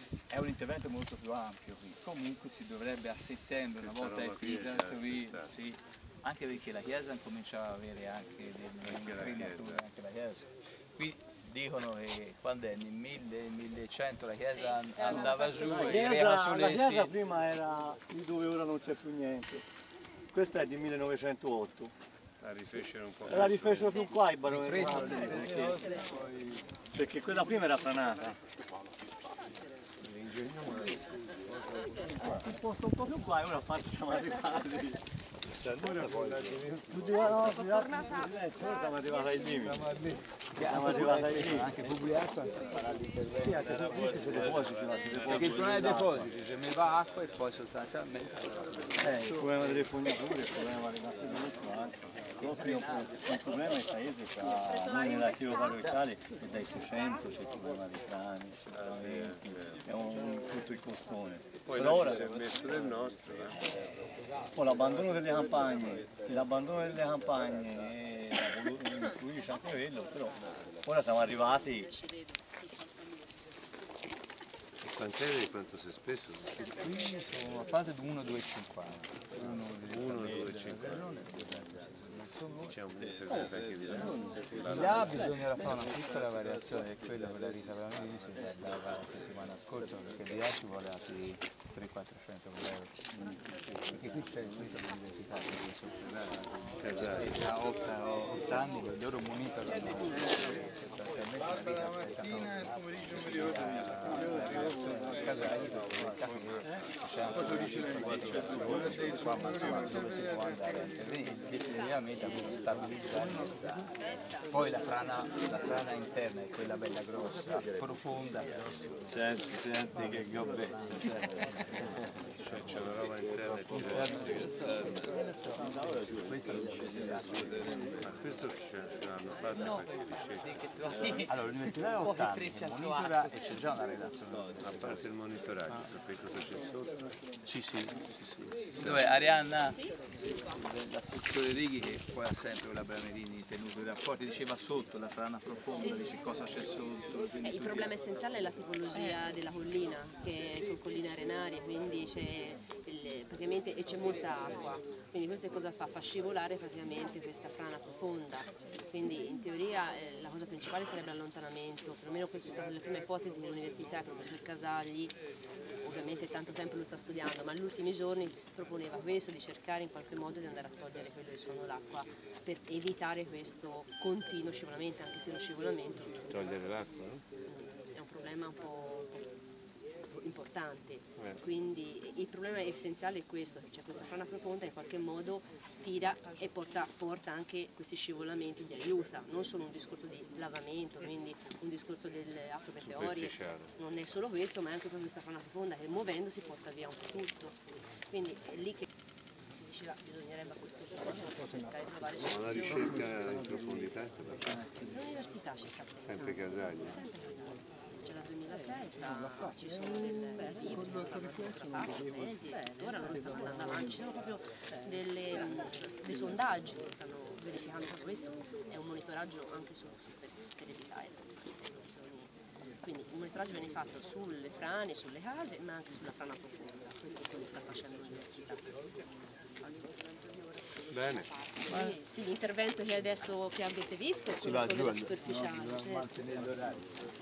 è un intervento molto più ampio qui. Comunque si dovrebbe a settembre, una volta è finita la teoria, sì, anche perché la Chiesa cominciava ad avere anche delle incrinature, anche la Chiesa. Qui dicono che quando è nel 1100 la Chiesa andava giù e era sulle la Chiesa prima era lì dove ora non c'è più niente. Questa è di 1908. La rifecero un po'. La rifecero più qua i baroni perché quella prima era franata. Si sposta un po' più qua e ora siamo arrivati. Ora siamo arrivati ai limiti. Siamo arrivati ai limiti. anche Publiacqua farà l'intervento. Sì, anche se depositi. Perché il problema dei depositi, ci metteva acqua e poi sostanzialmente... il problema delle fognature, il problema dei mattoni, il problema del paese noi nell'archivio parrocchiale è dai 600, c'è il problema dei crani, è tutto il costone. Poi ora si è messo del nostro. Poi l'abbandono delle campagne, influisce anche quello, però ora siamo arrivati. Quant'è quanto si è speso? Qui sono fate 1,250. 1,250. C'è un intervento anche di là bisognerà fare una piccola variazione, che quella per la Rita Bramerini si dava la settimana scorsa, perché di là ci vuole altri 300-400 euro. Perché qui c'è l'università che da 8 anni che loro monitorano sostanzialmente la vita aspettando c'è anche qua, ma insomma dove si può andare a intervenire definitivamente a stabilizzare. Poi la frana interna è quella bella grossa, profonda. Senti che gobbetta, cioè c'è una roba interna. Ma questo ce l'hanno fatto qualche ricerca. Allora l'università è 8 anni, monitora e c'è già una relazione. A parte il monitoraggio, sapete cosa c'è sotto? Sì. Dove Arianna, l'assessore Righi, che poi ha sempre con la Bramerini tenuto i rapporti, diceva sotto la frana profonda, dice cosa c'è sotto. Il problema essenziale è la tipologia della collina, che sono colline arenarie, quindi praticamente c'è molta acqua, quindi questo cosa fa? Fa scivolare praticamente questa frana profonda, quindi in teoria la cosa principale sarebbe l'allontanamento, perlomeno questa è stata la prima ipotesi dell'università, il professor Casagli, ovviamente tanto tempo lo sta studiando, ma negli ultimi giorni proponeva questo, di cercare in qualche modo di andare a togliere quello che sono l'acqua per evitare questo continuo scivolamento, anche se lo scivolamento Togliere l'acqua, no? è un problema un po' importante, quindi il problema essenziale è questo, che c'è questa frana profonda e in qualche modo tira e porta anche questi scivolamenti, li aiuta, non solo un discorso di lavamento, quindi un discorso delle acque meteorie, non è solo questo, ma è anche questa frana profonda che muovendosi porta via un po' tutto, quindi è lì che si diceva bisognerebbe a questo punto cercare di trovare soluzioni. Ma la ricerca in profondità è stata fatta? L'università ci sta Sempre Casaglia? Sempre Casaglia. C'è dal 2006, ci sono dei libri che fanno fotografato, tesi, ora loro stanno andando avanti, ci sono proprio dei sondaggi che stanno verificando per questo, è un monitoraggio anche per evitare queste situazioni. Quindi il monitoraggio viene fatto sulle frane, sulle case, ma anche sulla frana profonda, questo è quello che sta facendo l'università. Bene. Sì, l'intervento che adesso avete visto è quello superficiale. Mantenere l'orario.